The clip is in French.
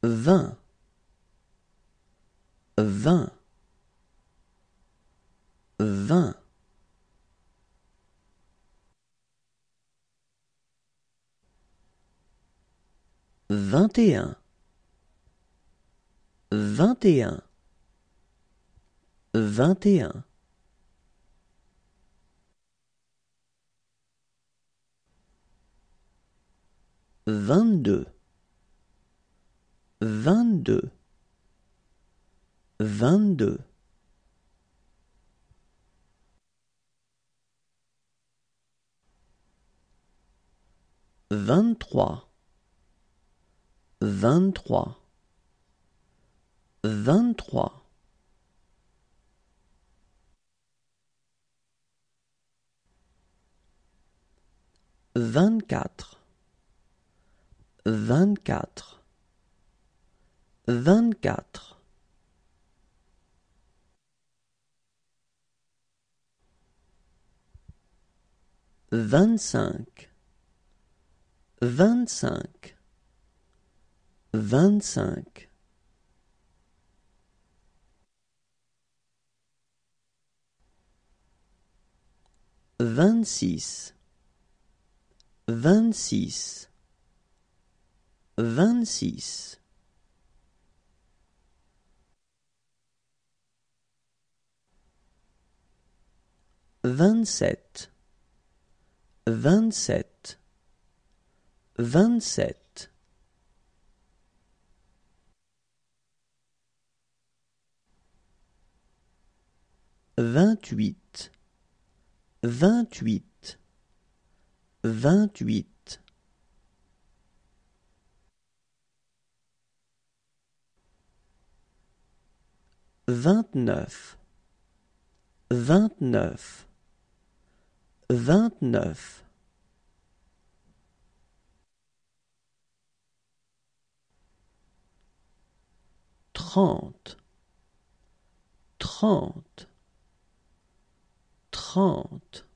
20, 20, 20. 21, 21, 21. 22, 22, 22. 23, 23, 23. 24, 24, 24. 25, 25, 25. 26, 26, 26. 27, 27, 27. 28, 28, 28. 29, 29, 29. 30, 30, 30.